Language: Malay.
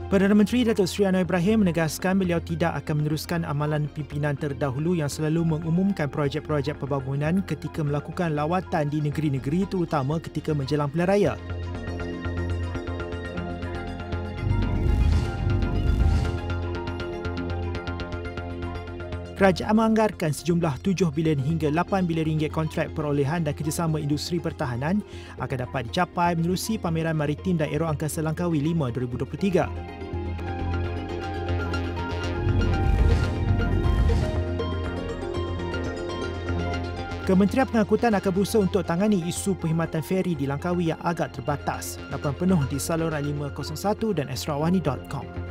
Perdana Menteri Datuk Seri Anwar Ibrahim menegaskan beliau tidak akan meneruskan amalan pimpinan terdahulu yang selalu mengumumkan projek-projek pembangunan ketika melakukan lawatan di negeri-negeri terutama ketika menjelang pilihan raya. Kerajaan menganggarkan sejumlah 7 bilion hingga 8 bilion ringgit kontrak perolehan dan kerjasama industri pertahanan akan dapat dicapai menerusi Pameran Maritim dan Aero Angkasa Langkawi 5 2023. Kementerian Pengangkutan akan berusaha untuk tangani isu perkhidmatan feri di Langkawi yang agak terbatas. Laporan penuh di saluran 501 dan extrawani.com.